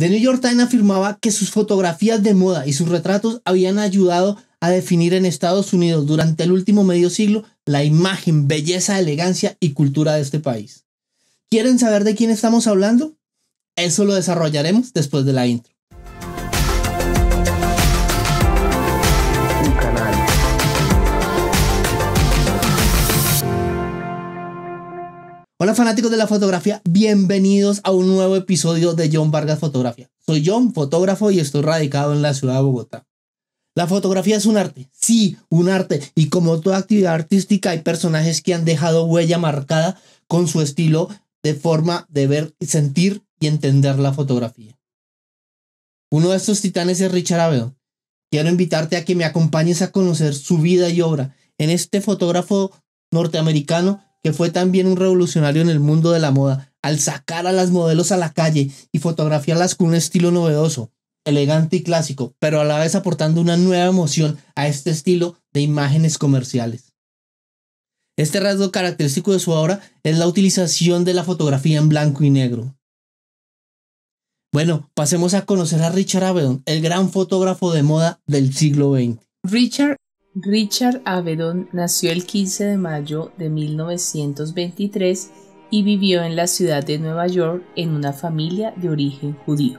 The New York Times afirmaba que sus fotografías de moda y sus retratos habían ayudado a definir en Estados Unidos durante el último medio siglo la imagen, belleza, elegancia y cultura de este país. ¿Quieren saber de quién estamos hablando? Eso lo desarrollaremos después de la intro. Hola fanáticos de la fotografía, bienvenidos a un nuevo episodio de John Vargas Fotografía. Soy John, fotógrafo, y estoy radicado en la ciudad de Bogotá. La fotografía es un arte, sí, un arte, y como toda actividad artística hay personajes que han dejado huella marcada con su estilo de forma de ver, sentir y entender la fotografía. Uno de estos titanes es Richard Avedon. Quiero invitarte a que me acompañes a conocer su vida y obra en este fotógrafo norteamericano que fue también un revolucionario en el mundo de la moda, al sacar a las modelos a la calle y fotografiarlas con un estilo novedoso, elegante y clásico, pero a la vez aportando una nueva emoción a este estilo de imágenes comerciales. Este rasgo característico de su obra es la utilización de la fotografía en blanco y negro. Bueno, pasemos a conocer a Richard Avedon, el gran fotógrafo de moda del siglo XX. Richard Avedon nació el 15 de mayo de 1923 y vivió en la ciudad de Nueva York en una familia de origen judío.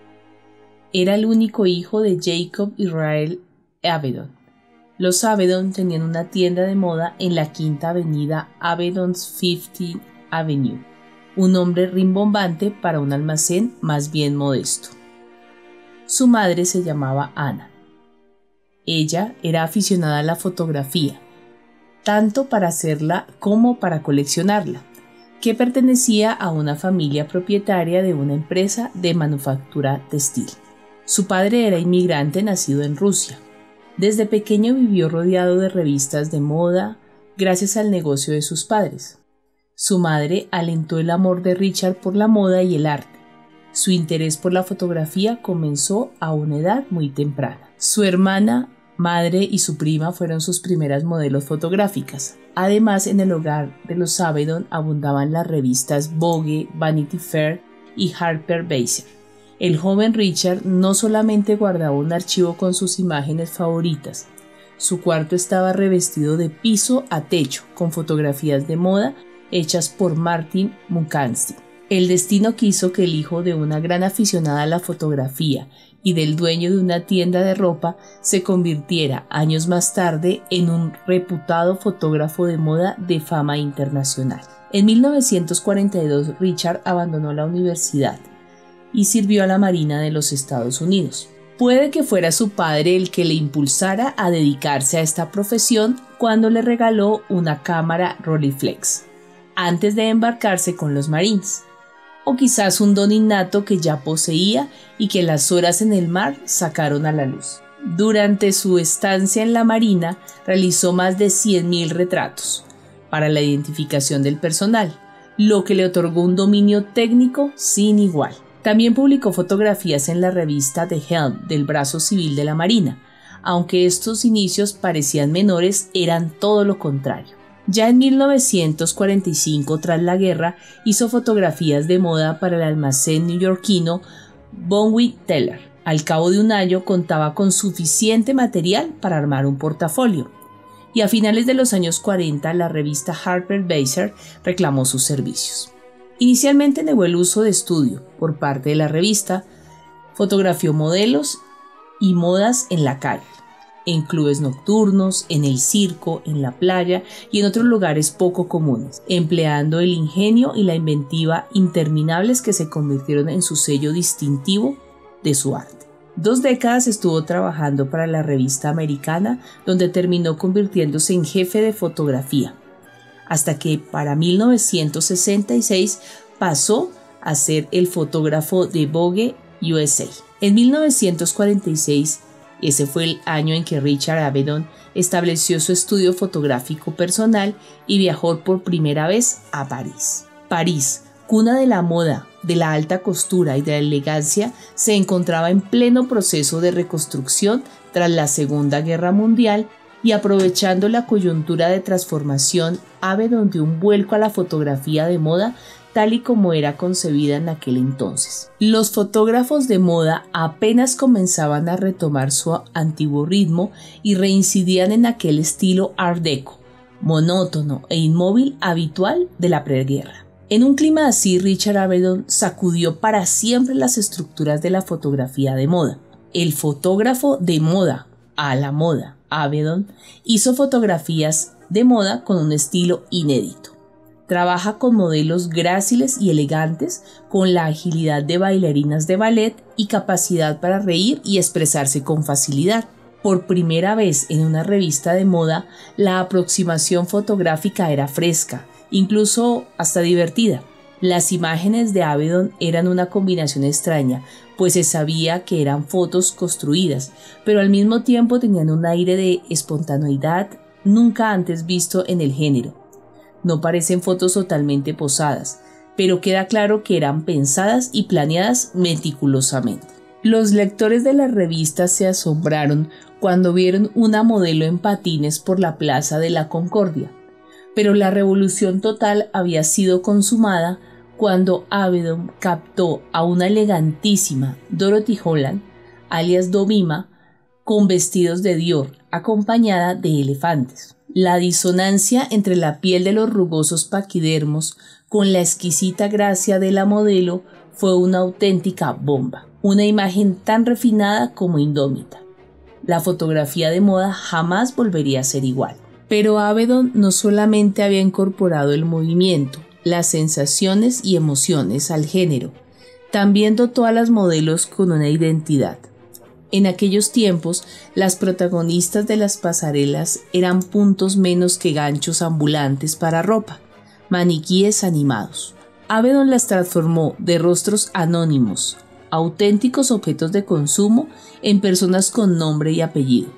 Era el único hijo de Jacob Israel Avedon. Los Avedon tenían una tienda de moda en la Quinta Avenida Avedon's 15th Avenue, un nombre rimbombante para un almacén más bien modesto. Su madre se llamaba Ana. Ella era aficionada a la fotografía, tanto para hacerla como para coleccionarla, que pertenecía a una familia propietaria de una empresa de manufactura textil. Su padre era inmigrante nacido en Rusia. Desde pequeño vivió rodeado de revistas de moda gracias al negocio de sus padres. Su madre alentó el amor de Richard por la moda y el arte. Su interés por la fotografía comenzó a una edad muy temprana. Su hermana, madre y su prima fueron sus primeras modelos fotográficas. Además, en el hogar de los Avedon abundaban las revistas Vogue, Vanity Fair y Harper's Bazaar. El joven Richard no solamente guardaba un archivo con sus imágenes favoritas, su cuarto estaba revestido de piso a techo con fotografías de moda hechas por Martin Munkansky. El destino quiso que el hijo de una gran aficionada a la fotografía y del dueño de una tienda de ropa se convirtiera años más tarde en un reputado fotógrafo de moda de fama internacional. En 1942 Richard abandonó la universidad y sirvió a la Marina de los Estados Unidos. Puede que fuera su padre el que le impulsara a dedicarse a esta profesión cuando le regaló una cámara Rolleiflex antes de embarcarse con los Marines. O quizás un don innato que ya poseía y que las horas en el mar sacaron a la luz. Durante su estancia en la Marina realizó más de 100.000 retratos para la identificación del personal, lo que le otorgó un dominio técnico sin igual. También publicó fotografías en la revista The Helm del brazo civil de la Marina, aunque estos inicios parecían menores, eran todo lo contrario. Ya en 1945, tras la guerra, hizo fotografías de moda para el almacén neoyorquino Bonwit Teller. Al cabo de un año contaba con suficiente material para armar un portafolio, y a finales de los años 40 la revista Harper's Bazaar reclamó sus servicios. Inicialmente negó el uso de estudio por parte de la revista, fotografió modelos y modas en la calle, en clubes nocturnos, en el circo, en la playa y en otros lugares poco comunes, empleando el ingenio y la inventiva interminables que se convirtieron en su sello distintivo de su arte. 2 décadas estuvo trabajando para la revista americana, donde terminó convirtiéndose en jefe de fotografía, hasta que para 1966 pasó a ser el fotógrafo de Vogue USA. En 1946, ese fue el año en que Richard Avedon estableció su estudio fotográfico personal y viajó por primera vez a París. París, cuna de la moda, de la alta costura y de la elegancia, se encontraba en pleno proceso de reconstrucción tras la Segunda Guerra Mundial y aprovechando la coyuntura de transformación, Avedon dio un vuelco a la fotografía de moda tal y como era concebida en aquel entonces. Los fotógrafos de moda apenas comenzaban a retomar su antiguo ritmo y reincidían en aquel estilo Art Deco, monótono e inmóvil habitual de la preguerra. En un clima así, Richard Avedon sacudió para siempre las estructuras de la fotografía de moda. El fotógrafo de moda a la moda, Avedon, hizo fotografías de moda con un estilo inédito. Trabaja con modelos gráciles y elegantes, con la agilidad de bailarinas de ballet y capacidad para reír y expresarse con facilidad. Por primera vez en una revista de moda, la aproximación fotográfica era fresca, incluso hasta divertida. Las imágenes de Avedon eran una combinación extraña, pues se sabía que eran fotos construidas, pero al mismo tiempo tenían un aire de espontaneidad nunca antes visto en el género. No parecen fotos totalmente posadas, pero queda claro que eran pensadas y planeadas meticulosamente. Los lectores de la revista se asombraron cuando vieron una modelo en patines por la Plaza de la Concordia, pero la revolución total había sido consumada cuando Avedon captó a una elegantísima Dorothy Holland, alias Dovima, con vestidos de Dior, acompañada de elefantes. La disonancia entre la piel de los rugosos paquidermos con la exquisita gracia de la modelo fue una auténtica bomba, una imagen tan refinada como indómita. La fotografía de moda jamás volvería a ser igual. Pero Avedon no solamente había incorporado el movimiento, las sensaciones y emociones al género, también dotó a las modelos con una identidad. En aquellos tiempos, las protagonistas de las pasarelas eran puntos menos que ganchos ambulantes para ropa, maniquíes animados. Avedon las transformó de rostros anónimos, auténticos objetos de consumo, en personas con nombre y apellido.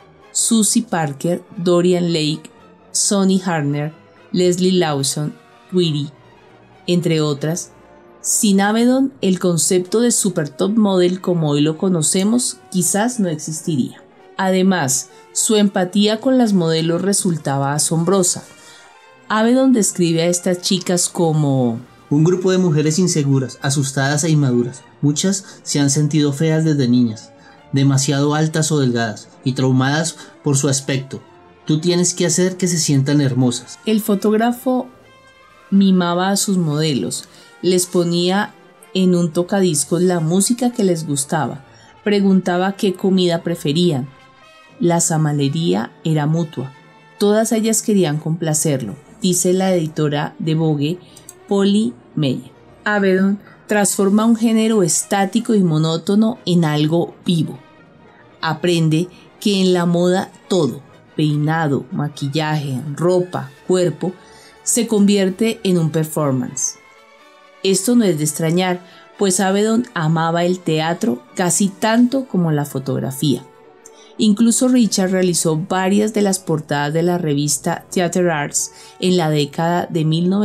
Susie Parker, Dorian Lake, Sonny Harner, Leslie Lawson, Tweety, entre otras. Sin Avedon, el concepto de super top model como hoy lo conocemos quizás no existiría. Además, su empatía con las modelos resultaba asombrosa. Avedon describe a estas chicas como un grupo de mujeres inseguras, asustadas e inmaduras. Muchas se han sentido feas desde niñas, demasiado altas o delgadas y traumadas por su aspecto. Tú tienes que hacer que se sientan hermosas. El fotógrafo mimaba a sus modelos, les ponía en un tocadiscos la música que les gustaba, preguntaba qué comida preferían. La samalería era mutua, todas ellas querían complacerlo, dice la editora de Vogue, Polly Meyer. Avedon transforma un género estático y monótono en algo vivo. Aprende que en la moda todo, peinado, maquillaje, ropa, cuerpo, se convierte en un performance. Esto no es de extrañar, pues Avedon amaba el teatro casi tanto como la fotografía. Incluso Richard realizó varias de las portadas de la revista Theatre Arts en la década de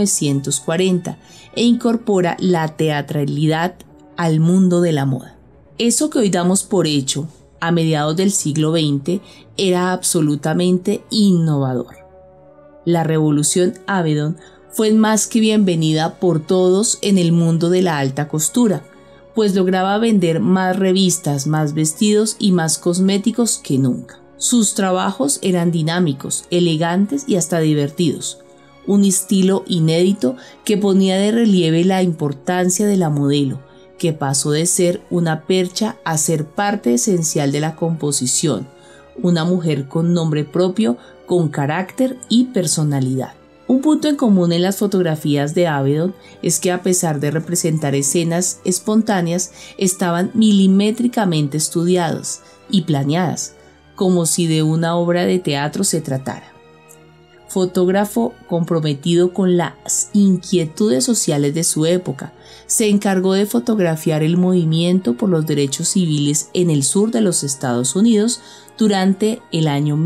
1940 e incorpora la teatralidad al mundo de la moda. Eso que hoy damos por hecho, a mediados del siglo XX, era absolutamente innovador. La revolución Avedon fue más que bienvenida por todos en el mundo de la alta costura, pues lograba vender más revistas, más vestidos y más cosméticos que nunca. Sus trabajos eran dinámicos, elegantes y hasta divertidos, un estilo inédito que ponía de relieve la importancia de la modelo, que pasó de ser una percha a ser parte esencial de la composición, una mujer con nombre propio, con carácter y personalidad. Un punto en común en las fotografías de Avedon es que, a pesar de representar escenas espontáneas, estaban milimétricamente estudiadas y planeadas, como si de una obra de teatro se tratara. Fotógrafo comprometido con las inquietudes sociales de su época, se encargó de fotografiar el movimiento por los derechos civiles en el sur de los Estados Unidos durante el año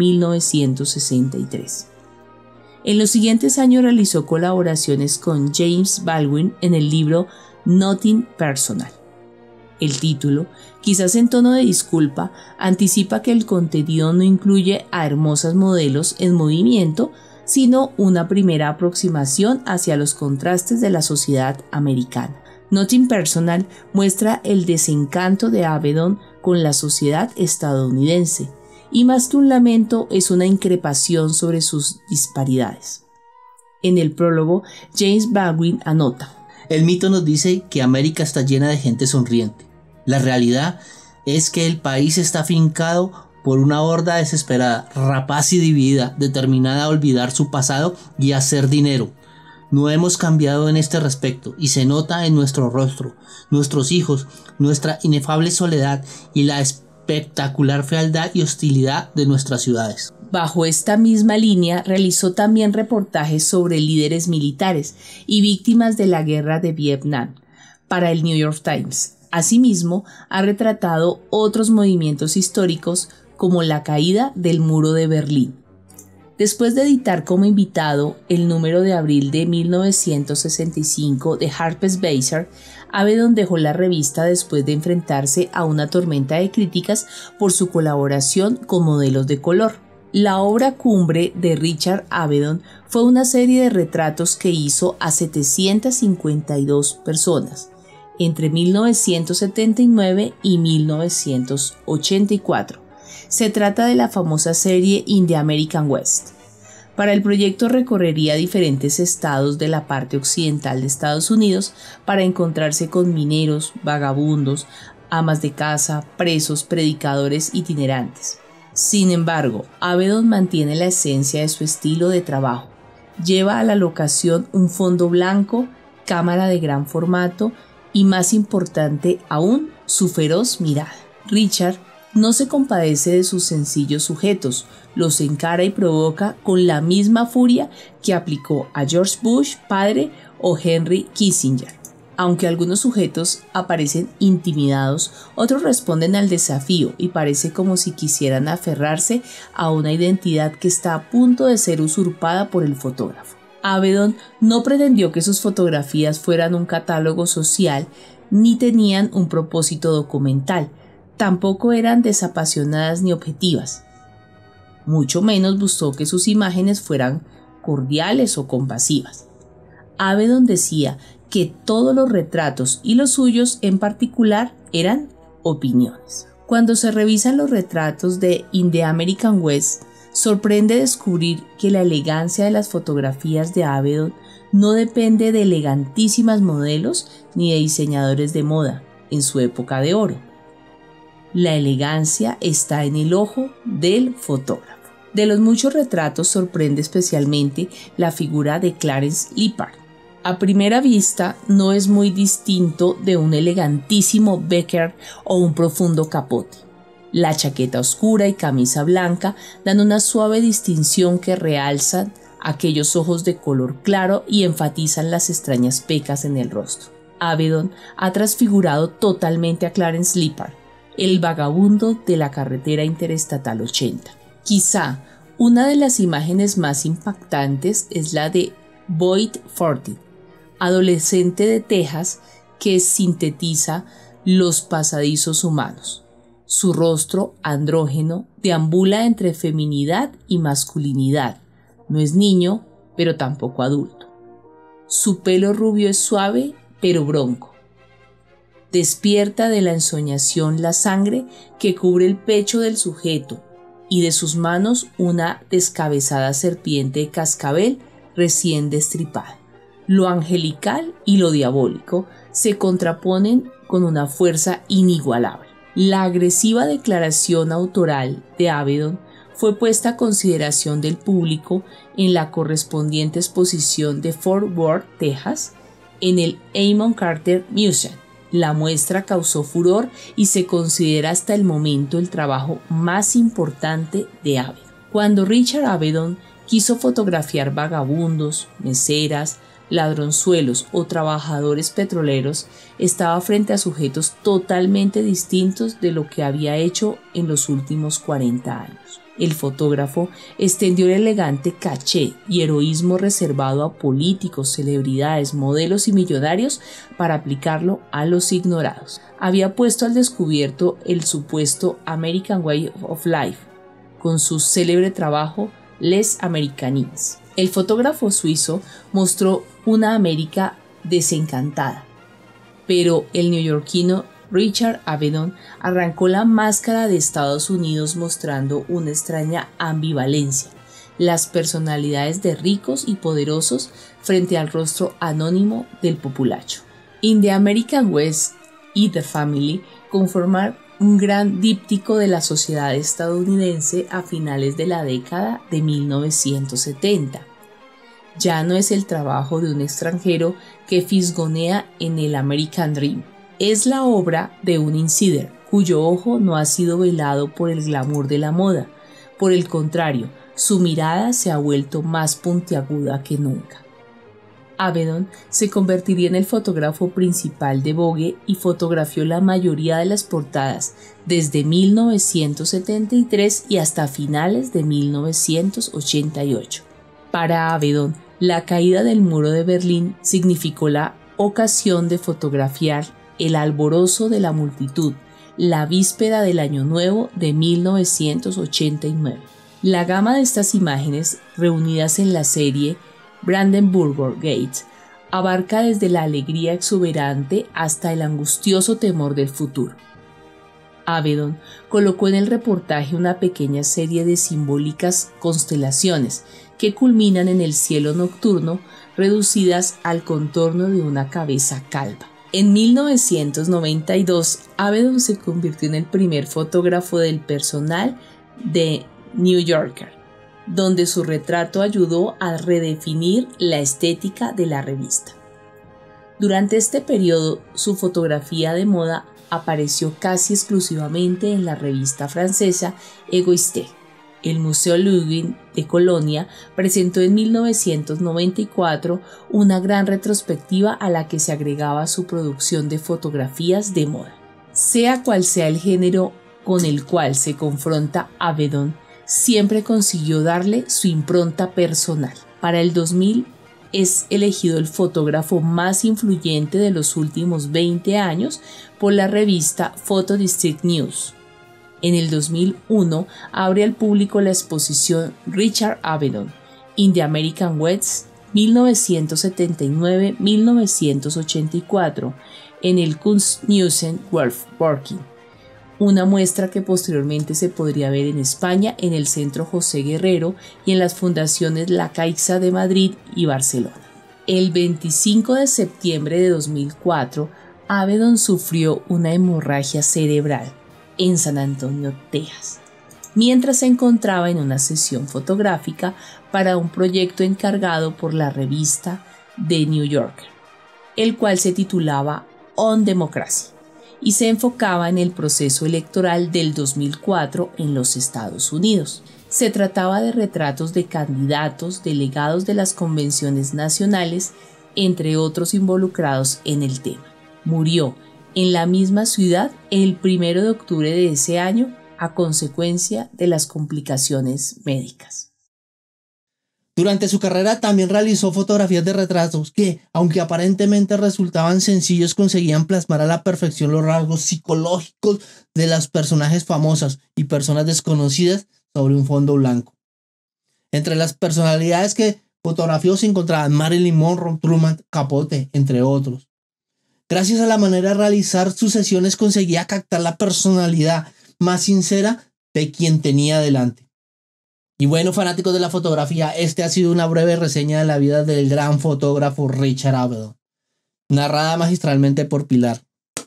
1963. En los siguientes años realizó colaboraciones con James Baldwin en el libro Nothing Personal. El título, quizás en tono de disculpa, anticipa que el contenido no incluye a hermosas modelos en movimiento, sino una primera aproximación hacia los contrastes de la sociedad americana. Nothing Personal muestra el desencanto de Avedon con la sociedad estadounidense, y más que un lamento es una increpación sobre sus disparidades. En el prólogo, James Baldwin anota: el mito nos dice que América está llena de gente sonriente. La realidad es que el país está afincado por una horda desesperada, rapaz y dividida, determinada a olvidar su pasado y a hacer dinero. No hemos cambiado en este respecto y se nota en nuestro rostro, nuestros hijos, nuestra inefable soledad y la espectacular fealdad y hostilidad de nuestras ciudades. Bajo esta misma línea realizó también reportajes sobre líderes militares y víctimas de la guerra de Vietnam para el New York Times. Asimismo, ha retratado otros movimientos históricos como la caída del muro de Berlín. Después de editar como invitado el número de abril de 1965 de Harper's Bazaar, Avedon dejó la revista después de enfrentarse a una tormenta de críticas por su colaboración con modelos de color. La obra cumbre de Richard Avedon fue una serie de retratos que hizo a 752 personas entre 1979 y 1984. Se trata de la famosa serie In the American West. Para el proyecto recorrería diferentes estados de la parte occidental de Estados Unidos para encontrarse con mineros, vagabundos, amas de casa, presos, predicadores itinerantes. Sin embargo, Avedon mantiene la esencia de su estilo de trabajo. Lleva a la locación un fondo blanco, cámara de gran formato y, más importante aún, su feroz mirada. Richard no se compadece de sus sencillos sujetos, los encara y provoca con la misma furia que aplicó a George Bush padre o Henry Kissinger. Aunque algunos sujetos aparecen intimidados, otros responden al desafío y parece como si quisieran aferrarse a una identidad que está a punto de ser usurpada por el fotógrafo. Avedon no pretendió que sus fotografías fueran un catálogo social ni tenían un propósito documental. Tampoco eran desapasionadas ni objetivas. Mucho menos buscó que sus imágenes fueran cordiales o compasivas. Avedon decía que todos los retratos y los suyos en particular eran opiniones. Cuando se revisan los retratos de In the American West, sorprende descubrir que la elegancia de las fotografías de Avedon no depende de elegantísimas modelos ni de diseñadores de moda en su época de oro. La elegancia está en el ojo del fotógrafo. De los muchos retratos sorprende especialmente la figura de Clarence Lippard. A primera vista no es muy distinto de un elegantísimo Becker o un profundo Capote. La chaqueta oscura y camisa blanca dan una suave distinción que realzan aquellos ojos de color claro y enfatizan las extrañas pecas en el rostro. Avedon ha transfigurado totalmente a Clarence Lippard, el vagabundo de la carretera interestatal 80. Quizá una de las imágenes más impactantes es la de Boyd Fortin, adolescente de Texas que sintetiza los pasadizos humanos. Su rostro andrógeno deambula entre feminidad y masculinidad. No es niño, pero tampoco adulto. Su pelo rubio es suave, pero bronco. Despierta de la ensoñación la sangre que cubre el pecho del sujeto y de sus manos una descabezada serpiente de cascabel recién destripada. Lo angelical y lo diabólico se contraponen con una fuerza inigualable. La agresiva declaración autoral de Avedon fue puesta a consideración del público en la correspondiente exposición de Fort Worth, Texas, en el Amon Carter Museum. La muestra causó furor y se considera hasta el momento el trabajo más importante de Avedon. Cuando Richard Avedon quiso fotografiar vagabundos, meseras, ladronzuelos o trabajadores petroleros, estaba frente a sujetos totalmente distintos de lo que había hecho en los últimos 40 años. El fotógrafo extendió el elegante caché y heroísmo reservado a políticos, celebridades, modelos y millonarios para aplicarlo a los ignorados. Había puesto al descubierto el supuesto American Way of Life con su célebre trabajo Les Americanines. El fotógrafo suizo mostró una América desencantada, pero el neoyorquino Richard Avedon arrancó la máscara de Estados Unidos mostrando una extraña ambivalencia, las personalidades de ricos y poderosos frente al rostro anónimo del populacho. In the American West y The Family conforman un gran díptico de la sociedad estadounidense a finales de la década de 1970. Ya no es el trabajo de un extranjero que fisgonea en el American Dream. Es la obra de un insider cuyo ojo no ha sido velado por el glamour de la moda. Por el contrario, su mirada se ha vuelto más puntiaguda que nunca. Avedon se convertiría en el fotógrafo principal de Vogue y fotografió la mayoría de las portadas desde 1973 y hasta finales de 1988. Para Avedon, la caída del muro de Berlín significó la ocasión de fotografiar el alborozo de la multitud, la víspera del Año Nuevo de 1989. La gama de estas imágenes, reunidas en la serie Brandenburger Gate, abarca desde la alegría exuberante hasta el angustioso temor del futuro. Avedon colocó en el reportaje una pequeña serie de simbólicas constelaciones que culminan en el cielo nocturno, reducidas al contorno de una cabeza calva. En 1992, Avedon se convirtió en el primer fotógrafo del personal de New Yorker, donde su retrato ayudó a redefinir la estética de la revista. Durante este periodo, su fotografía de moda apareció casi exclusivamente en la revista francesa Egoiste. El Museo Ludwig de Colonia presentó en 1994 una gran retrospectiva a la que se agregaba su producción de fotografías de moda. Sea cual sea el género con el cual se confronta Avedon, siempre consiguió darle su impronta personal. Para el 2000 es elegido el fotógrafo más influyente de los últimos 20 años por la revista Photo District News. En el 2001 abre al público la exposición Richard Avedon, In the American West 1979-1984 en el Kunstmuseum Wolfsburg, una muestra que posteriormente se podría ver en España en el Centro José Guerrero y en las fundaciones La Caixa de Madrid y Barcelona. El 25 de septiembre de 2004, Avedon sufrió una hemorragia cerebral en San Antonio, Texas, mientras se encontraba en una sesión fotográfica para un proyecto encargado por la revista The New Yorker, el cual se titulaba On Democracy y se enfocaba en el proceso electoral del 2004 en los Estados Unidos. Se trataba de retratos de candidatos, delegados de las convenciones nacionales, entre otros involucrados en el tema. Murió en la misma ciudad el 1 de octubre de ese año a consecuencia de las complicaciones médicas. Durante su carrera también realizó fotografías de retratos que, aunque aparentemente resultaban sencillos, conseguían plasmar a la perfección los rasgos psicológicos de las personajes famosas y personas desconocidas sobre un fondo blanco. Entre las personalidades que fotografió se encontraban Marilyn Monroe, Truman Capote, entre otros. Gracias a la manera de realizar sus sesiones conseguía captar la personalidad más sincera de quien tenía delante. Y bueno, fanáticos de la fotografía, este ha sido una breve reseña de la vida del gran fotógrafo Richard Avedon, narrada magistralmente por Pilar.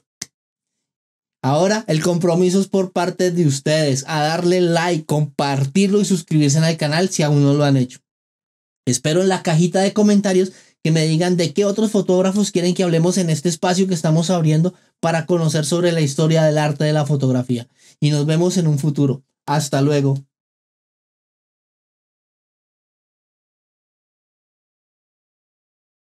Ahora el compromiso es por parte de ustedes, a darle like, compartirlo y suscribirse al canal si aún no lo han hecho. Espero en la cajita de comentarios que me digan de qué otros fotógrafos quieren que hablemos en este espacio que estamos abriendo para conocer sobre la historia del arte de la fotografía. Y nos vemos en un futuro. Hasta luego.